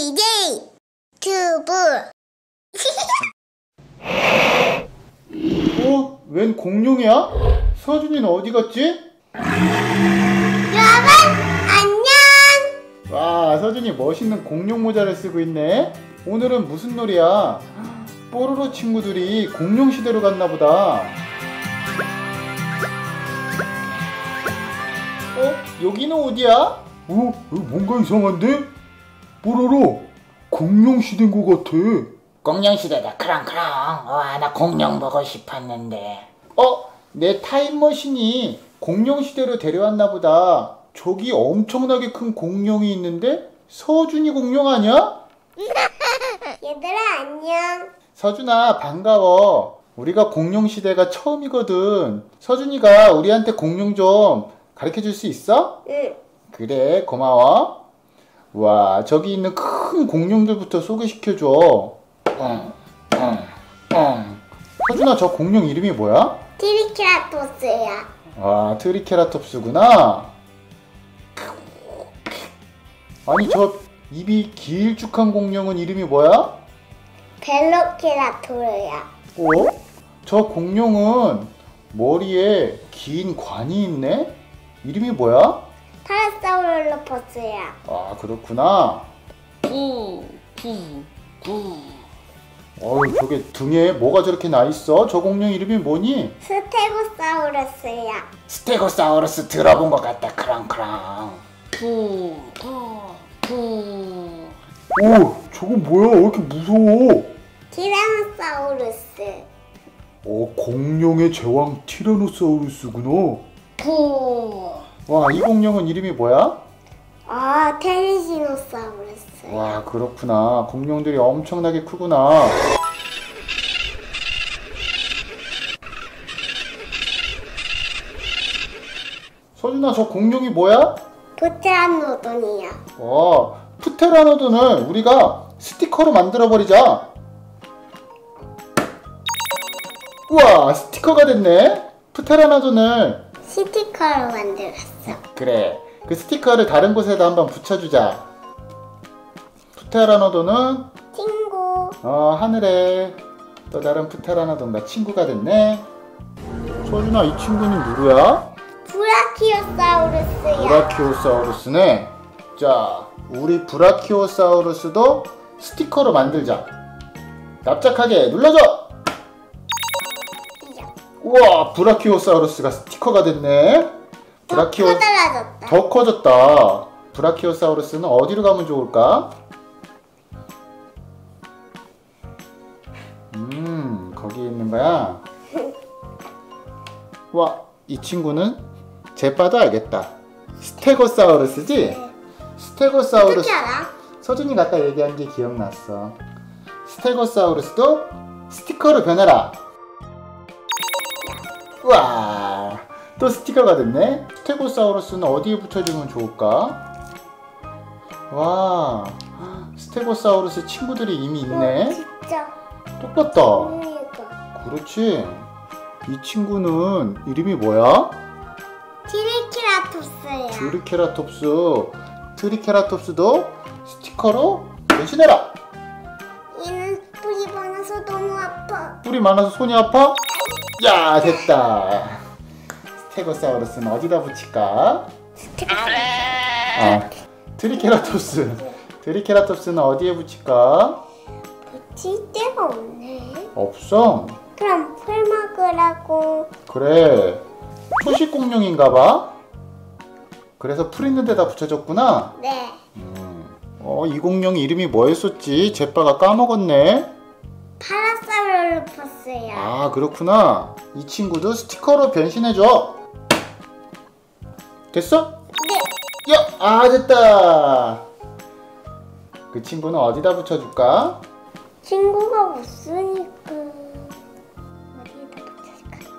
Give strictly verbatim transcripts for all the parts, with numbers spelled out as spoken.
제이제이 튜브. 어? 웬 공룡이야? 서준이는 어디 갔지? 여러분 안녕. 와, 서준이 멋있는 공룡 모자를 쓰고 있네. 오늘은 무슨 놀이야? 뽀로로 친구들이 공룡 시대로 갔나 보다. 어? 여기는 어디야? 어? 여기 뭔가 이상한데? 뽀로로 공룡 시대인 것 같아. 공룡 시대다. 크랑크랑. 와, 나 공룡 보고 싶었는데. 어? 내 타임머신이 공룡 시대로 데려왔나 보다. 저기 엄청나게 큰 공룡이 있는데 서준이 공룡 아니야? 얘들아 안녕. 서준아 반가워. 우리가 공룡 시대가 처음이거든. 서준이가 우리한테 공룡 좀 가르쳐줄 수 있어? 응. 그래, 고마워. 와, 저기 있는 큰 공룡들부터 소개시켜줘. 응, 응, 응. 서준아, 저 공룡 이름이 뭐야? 트리케라토스야. 와, 트리케라톱스구나. 아니, 저 입이 길쭉한 공룡은 이름이 뭐야? 벨로키라토르야. 어? 저 공룡은 머리에 긴 관이 있네? 이름이 뭐야? 타라사우룰로퍼스야. 아, 그렇구나. 푸, 푸, 푸. 어우, 저게 등에 뭐가 저렇게 나 있어? 저 공룡 이름이 뭐니? 스테고사우루스야. 스테고사우루스 들어본 것 같다. 크랑크랑. 푸, 푸, 푸. 오, 저건 뭐야? 왜 이렇게 무서워? 티라노사우루스. 어, 공룡의 제왕 티라노사우루스구나. 푸. 와, 이 공룡은 이름이 뭐야? 아, 테리지노사우루스. 와, 그렇구나. 공룡들이 엄청나게 크구나. 서준아, 저 공룡이 뭐야? 부테라노돈이야. 와, 프테라노돈을 우리가 스티커로 만들어버리자. 우와, 스티커가 됐네. 프테라노돈을. 스티커로 만들었어. 그래, 그 스티커를 다른 곳에다 한번 붙여주자. 프테라노돈은 친구. 어, 하늘에 또 다른 프테라노돈과 친구가 됐네. 서준아, 이 친구는 누구야? 브라키오사우루스야. 브라키오사우루스네. 자, 우리 브라키오사우루스도 스티커로 만들자. 납작하게 눌러줘. 우와, 브라키오사우루스가 스티커가 됐네. 브라키오 커다라졌다. 더 커졌다. 브라키오사우루스는 어디로 가면 좋을까? 음, 거기 있는 거야. 와, 이 친구는 쟤 봐도 알겠다. 스테고사우루스지? 스테고사우루스. 어떻게 알아? 서준이가 아까 얘기한 게 기억났어. 스테고사우루스도 스티커로 변해라. 우와, 또 스티커가 됐네. 스테고사우루스는 어디에 붙여주면 좋을까? 와, 스테고사우루스 친구들이 이미 있네. 진짜. 똑같다. 그러니까. 그렇지. 이 친구는 이름이 뭐야? 트리케라토스야. 트리케라톱스. 트리케라톱스도 스티커로 변신해라. 얘는 뿌리 많아서 너무 아파. 뿌리 많아서 손이 아파? 야, 됐다. 스테고사우루스는 어디다 붙일까? 아, 트리케라톱스. 트리케라톱스는 어디에 붙일까? 붙일 데가 없네. 없어. 그럼 풀 먹으라고. 그래, 초식 공룡인가봐. 그래서 풀 있는 데다 붙여줬구나. 네. 음. 어, 이 공룡 이름이 뭐였었지? 제빠가 까먹었네. 파라사우룰로퍼스야. 아, 그렇구나. 이 친구도 스티커로 변신해줘. 됐어? 네. 야, 아, 됐다. 그 친구는 어디다 붙여줄까? 친구가 없으니까 어디에다 붙여줄까?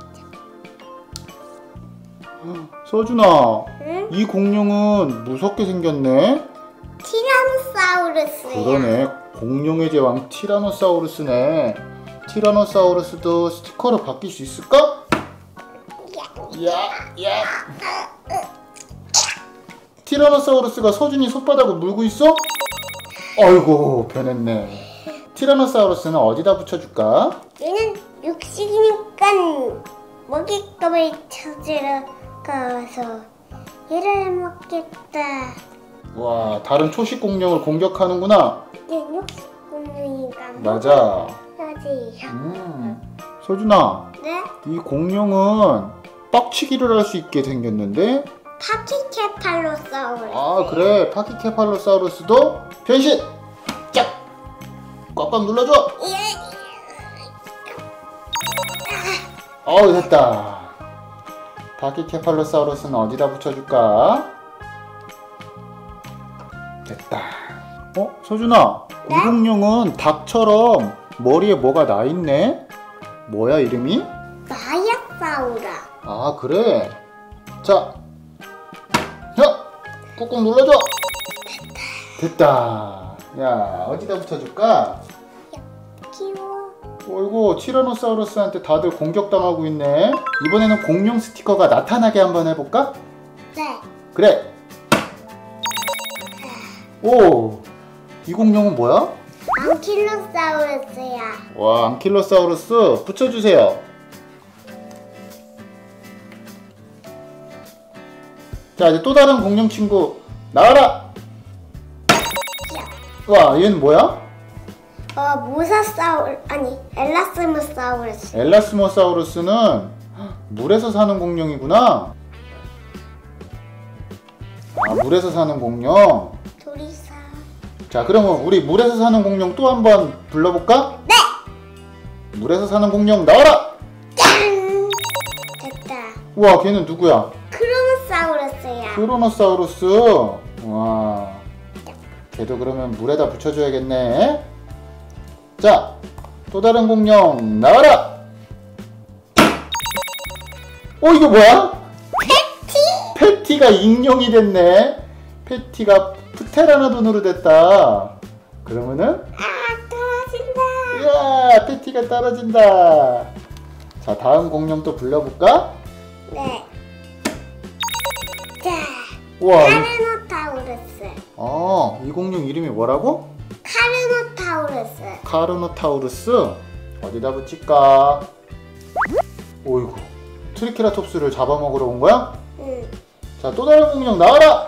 서준아, 응? 이 공룡은 무섭게 생겼네. 티라노사우루스야. 그러네, 공룡의 제왕 티라노사우루스네. 티라노사우루스도 스티커로 바뀔 수 있을까? 야, 야. 티라노사우루스가 서준이 손바닥을 물고 있어? 아이고 변했네. 티라노사우루스는 어디다 붙여줄까? 얘는 육식이니까 먹잇감을 찾으러 가서 얘를 먹겠다. 와 다른 초식 공룡을 공격하는구나. 얘는 육식 공룡이니까 맞아. 먹어야지. 음. 서준아, 네? 이 공룡은 빡치기를 할 수 있게 생겼는데? 파키케팔로사우루스. 아 그래, 파키케팔로사우루스도 변신! 짝! 꽉꽉 눌러줘! 예. 어우 됐다. 파키케팔로사우루스는 어디다 붙여줄까? 됐다. 어? 서준아, 네? 이 공룡은 닭처럼 머리에 뭐가 나있네? 뭐야 이름이? 마야사우라. 아 그래? 자, 야! 꾹꾹 눌러줘! 됐다. 야, 어디다 붙여줄까? 귀여워. 어이구, 티라노사우루스한테 다들 공격당하고 있네. 이번에는 공룡 스티커가 나타나게 한번 해볼까? 네. 그래. 오, 이 공룡은 뭐야? 안킬로사우루스야. 와, 안킬로사우루스 붙여주세요. 자, 이제 또 다른 공룡 친구 나와라. 와, 얘는 뭐야? 어, 모사사우루 아니 엘라스모사우루스. 엘라스모사우루스는 물에서 사는 공룡이구나. 아, 물에서 사는 공룡. 도리사. 자, 그러면 우리 물에서 사는 공룡 또 한번 불러볼까? 네. 물에서 사는 공룡 나와라. 짠. 됐다. 우와, 걔는 누구야? 크로노사우루스야. 크로노사우루스. 와, 걔도 그러면 물에다 붙여줘야겠네. 자, 또 다른 공룡 나와라. 어, 이거 뭐야? 패티? 패티가 익룡이 됐네. 패티가 프테라노돈으로 됐다. 그러면은 아, 떨어진다. 이야, 패티가 떨어진다. 자, 다음 공룡 또 불러볼까? 네. 자, 우와, 이- 카르노타우루스. 어, 이 공룡 이름이 뭐라고? 카르노타우루스. 카르노타우루스. 어디다 붙일까? 오이구, 트리케라톱스를 잡아먹으러 온 거야? 응. 자, 또 다른 공룡 나와라.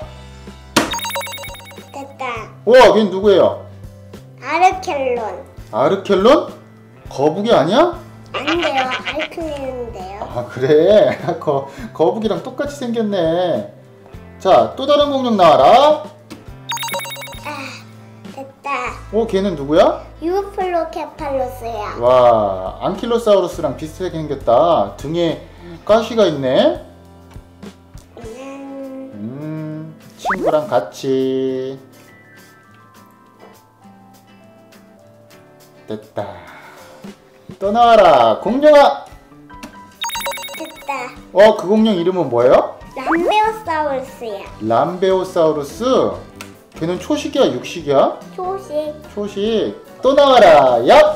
됐다. 우와, 걔는 누구예요? 아르켈론. 아르켈론? 거북이 아니야? 아닌데요. 아르켈론인데요. 아 그래. 거, 거북이랑 똑같이 생겼네. 자, 또 다른 공룡 나와라. 아, 됐다. 어, 걔는 누구야? 유플로케팔로스야. 와, 안킬로사우루스랑 비슷하게 생겼다. 등에 가시가 있네. 음, 음, 친구랑 같이. 됐다. 또 나와라, 공룡아. 됐다. 어, 그 공룡 이름은 뭐예요? 람베오사우루스야. 람베오사우루스. 걔는 초식이야, 육식이야? 초식. 초식. 또 나와라. 얍.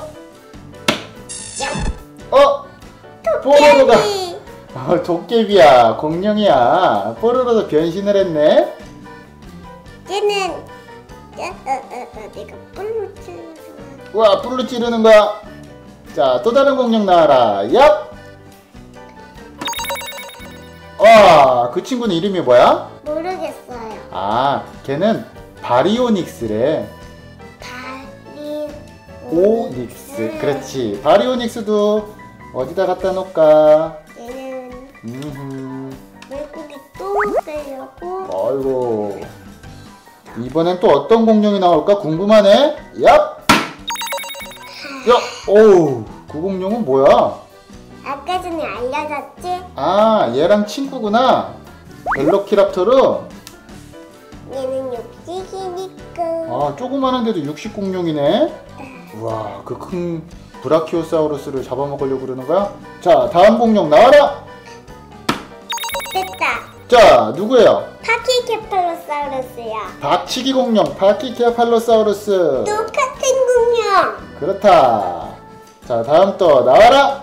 어, 뽀로로가. 토끼. 어, 도깨비야, 공룡이야. 뽀로로도 변신을 했네. 얘는 야, 어, 어, 어, 내가 뿔로 찌르는 와, 뿔로 찌르는 거야. 자, 또 다른 공룡 나와라. 얍. 와, 그 친구는 이름이 뭐야? 모르겠어요. 아, 걔는 바리오닉스래. 바리 오닉스. 그렇지. 바리오닉스도 어디다 갖다 놓을까? 얘는 음흠. 물고기 또 먹으려고. 아이고. 이번엔 또 어떤 공룡이 나올까 궁금하네. 얍. 야, 오우. 그 공룡은 뭐야? 아까 전에 알려줬지? 아, 얘랑 친구구나. 벨로키랍토르. 얘는 육식이니까. 아, 조그만한데도 육식 공룡이네. 우와, 그 큰 브라키오사우루스를 잡아먹으려고 그러는 거야? 자, 다음 공룡 나와라. 됐다. 자, 누구예요? 파키케팔로사우루스야. 박치기 공룡 파키케팔로사우루스. 똑같은 공룡. 그렇다. 자, 다음 또 나와라.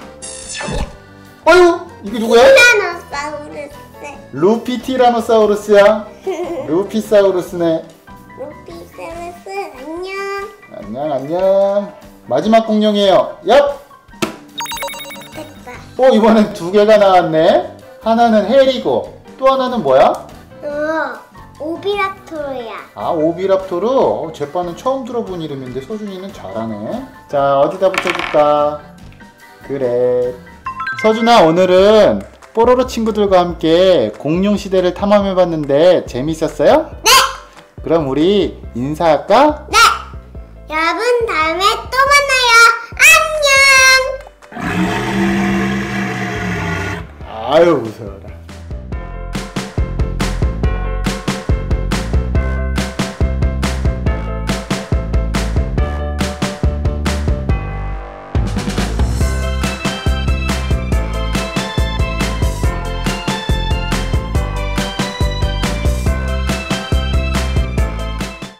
어휴, 이게 누구야? 티라노사우루스. 루피 티라노사우루스야. 루피사우루스네. 루피사우루스 안녕 안녕. 마지막 공룡이에요. 얍. 됐다. 어 이번엔 두 개가 나왔네. 하나는 헬이고 또 하나는 뭐야? 어, 오비라토르야. 아 오비랍토르. 어, 제빠는 처음 들어본 이름인데 서준이는 잘하네. 자 어디다 붙여줄까? 그래. 서준아 오늘은 뽀로로 친구들과 함께 공룡 시대를 탐험해봤는데 재밌었어요? 네! 그럼 우리 인사할까? 네! 여러분, 다음에 또 만나요. 안녕! 아유 무서워라.